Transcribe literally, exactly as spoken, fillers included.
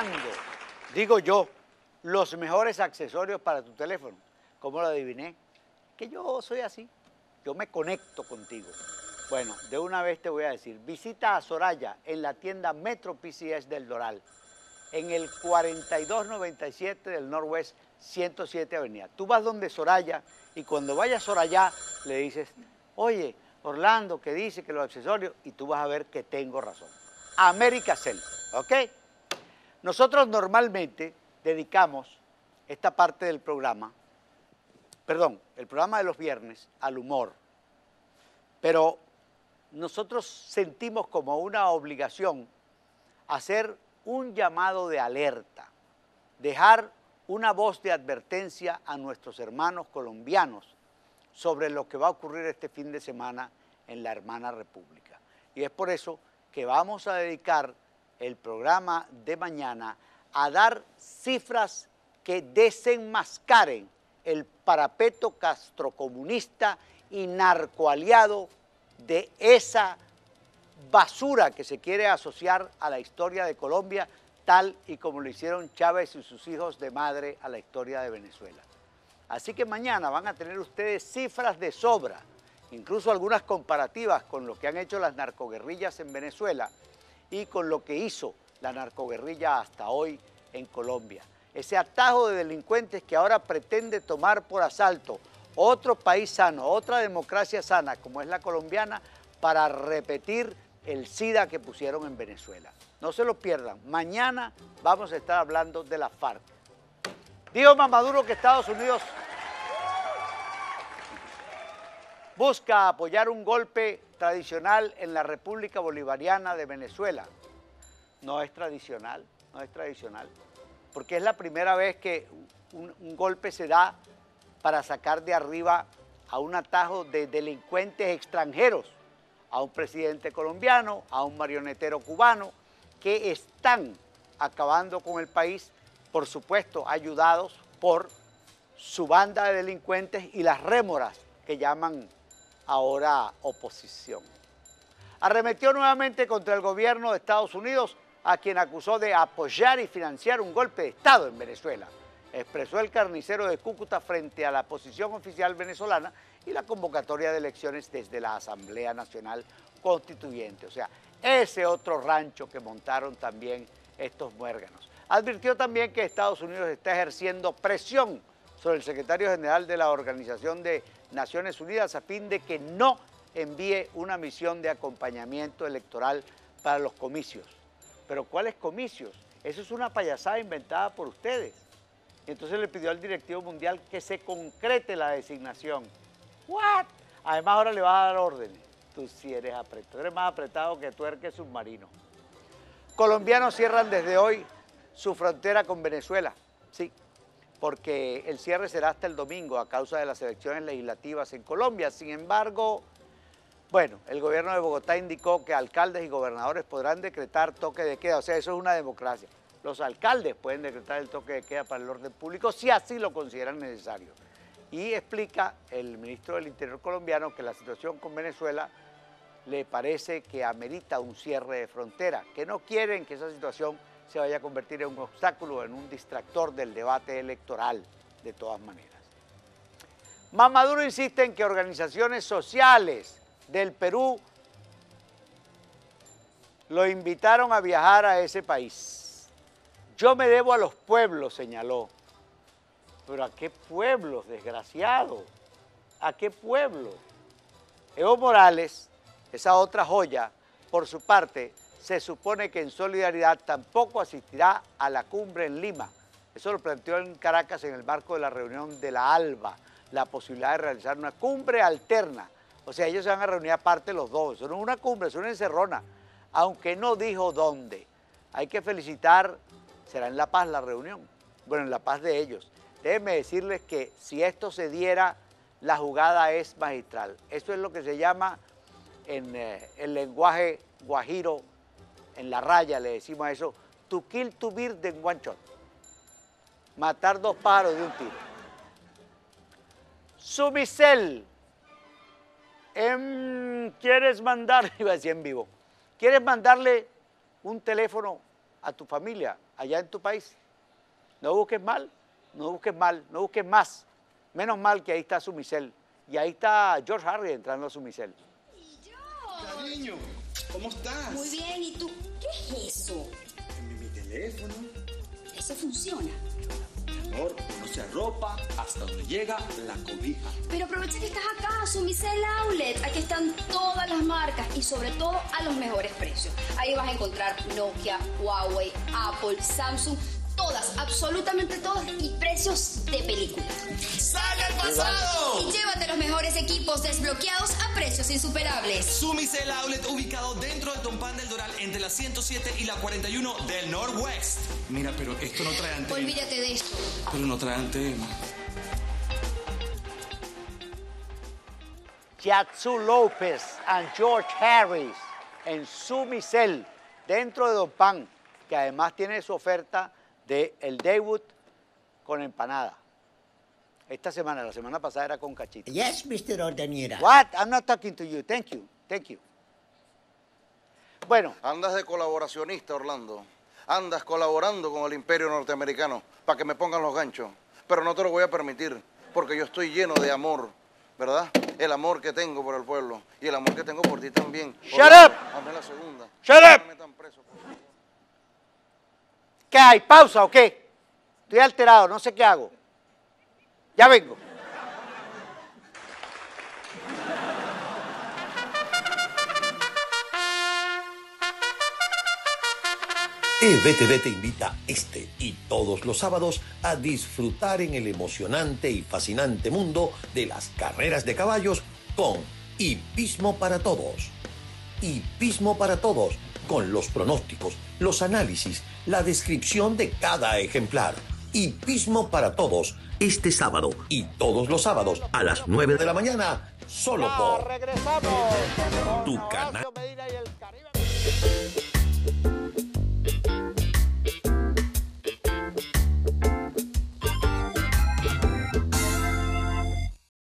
regalando, digo yo, los mejores accesorios para tu teléfono. ¿Cómo lo adiviné? Que yo soy así, yo me conecto contigo. Bueno, de una vez te voy a decir, visita a Soraya en la tienda Metro P C S del Doral, en el cuarenta y dos noventa y siete del Northwest ciento siete Avenida. Tú vas donde Soraya y cuando vayas a Soraya le dices, oye, Orlando, que dice que los accesorios, y tú vas a ver que tengo razón. América Cel, ¿ok? Nosotros normalmente dedicamos esta parte del programa, perdón, el programa de los viernes al humor, pero nosotros sentimos como una obligación hacer un llamado de alerta, dejar una voz de advertencia a nuestros hermanos colombianos sobre lo que va a ocurrir este fin de semana en la hermana república. Y es por eso que vamos a dedicar el programa de mañana a dar cifras que desenmascaren el parapeto castrocomunista y narcoaliado de esa basura que se quiere asociar a la historia de Colombia, tal y como lo hicieron Chávez y sus hijos de madre a la historia de Venezuela. Así que mañana van a tener ustedes cifras de sobra, incluso algunas comparativas con lo que han hecho las narcoguerrillas en Venezuela y con lo que hizo la narcoguerrilla hasta hoy en Colombia. Ese atajo de delincuentes que ahora pretende tomar por asalto otro país sano, otra democracia sana como es la colombiana, para repetir el SIDA que pusieron en Venezuela. No se lo pierdan, mañana vamos a estar hablando de la FARC. Dijo Maduro que Estados Unidos busca apoyar un golpe tradicional en la República Bolivariana de Venezuela. No es tradicional, no es tradicional, porque es la primera vez que un, un golpe se da para sacar de arriba a un atajo de delincuentes extranjeros, a un presidente colombiano, a un marionetero cubano, que están acabando con el país, por supuesto, ayudados por su banda de delincuentes y las rémoras que llaman ahora oposición. Arremetió nuevamente contra el gobierno de Estados Unidos, a quien acusó de apoyar y financiar un golpe de Estado en Venezuela. Expresó el carnicero de Cúcuta frente a la posición oficial venezolana y la convocatoria de elecciones desde la Asamblea Nacional Constituyente. O sea, ese otro rancho que montaron también estos muérganos. Advirtió también que Estados Unidos está ejerciendo presión sobre el secretario general de la Organización de Naciones Unidas a fin de que no envíe una misión de acompañamiento electoral para los comicios. ¿Pero cuáles comicios? Eso es una payasada inventada por ustedes. Entonces le pidió al directivo mundial que se concrete la designación. ¿What? Además ahora le va a dar órdenes. Tú sí eres apretado, eres más apretado que tuerque submarino. Colombianos cierran desde hoy su frontera con Venezuela, sí, porque el cierre será hasta el domingo a causa de las elecciones legislativas en Colombia. Sin embargo, bueno, el gobierno de Bogotá indicó que alcaldes y gobernadores podrán decretar toque de queda, o sea, eso es una democracia. Los alcaldes pueden decretar el toque de queda para el orden público si así lo consideran necesario. Y explica el ministro del Interior colombiano que la situación con Venezuela le parece que amerita un cierre de frontera, que no quieren que esa situación se vaya a convertir en un obstáculo, en un distractor del debate electoral, de todas maneras. Más Maduro insiste en que organizaciones sociales del Perú lo invitaron a viajar a ese país. Yo me debo a los pueblos, señaló. ¿Pero a qué pueblos, desgraciado? ¿A qué pueblos? Evo Morales, esa otra joya, por su parte, se supone que en solidaridad tampoco asistirá a la cumbre en Lima. Eso lo planteó en Caracas en el marco de la reunión de la ALBA, la posibilidad de realizar una cumbre alterna. O sea, ellos se van a reunir aparte los dos. Eso no es una cumbre, es una encerrona, aunque no dijo dónde. Hay que felicitar, será en La Paz la reunión, bueno, en La Paz de ellos. Déjenme decirles que si esto se diera, la jugada es magistral. Eso es lo que se llama en eh, el lenguaje guajiro, en la raya le decimos a eso, to kill two birds in one shot. Matar dos pájaros de un tiro. Sumicel, em, ¿quieres mandar, iba a decir en vivo, ¿quieres mandarle un teléfono a tu familia, allá en tu país. No busques mal, no busques mal, no busques más. Menos mal que ahí está Sumicel. Y ahí está George Harry entrando a Sumicel. Cariño, ¿cómo estás? Muy bien, ¿y tú? ¿Qué es eso? Mi, mi teléfono. Eso funciona. Amor, no se arropa hasta donde llega la cobija. Pero aprovecha que estás acá, Sumicel Outlet. Aquí están todas las marcas y sobre todo a los mejores precios. Ahí vas a encontrar Nokia, Huawei, Apple, Samsung, todas, absolutamente todas y precios de película. ¡Sale al pasado! Y llévate los mejores equipos desbloqueados a precios insuperables. Sumicel Outlet, ubicado dentro de Tompán del Doral, entre la ciento siete y la cuarenta y uno del Northwest. Mira, pero esto no trae antena. Olvídate de esto. Pero no trae antena. Yatsu López and George Harris en Sumicel, dentro de Don Pan, que además tiene su oferta de el debut con empanada. Esta semana, la semana pasada era con cachito. Yes, mister Ordanera. What? I'm not talking to you. Thank you. Thank you. Bueno, Andas de colaboracionista, Orlando. Andas colaborando con el imperio norteamericano para que me pongan los ganchos. Pero no te lo voy a permitir, porque yo estoy lleno de amor, ¿verdad? El amor que tengo por el pueblo y el amor que tengo por ti también. Shut Orlando, up. hazme la segunda. Shut up. No me metan preso, por favor. ¿qué hay? ¿Pausa o qué? Estoy alterado, no sé qué hago. Ya vengo. E V T V te invita este y todos los sábados a disfrutar en el emocionante y fascinante mundo de las carreras de caballos con Hippismo para Todos. Hippismo para Todos, con los pronósticos, los análisis, la descripción de cada ejemplar. Hippismo para Todos, este sábado y todos los sábados a las nueve de la mañana, solo Ya por regresamos. Tu Con canal. Horacio Medina y el Caribe.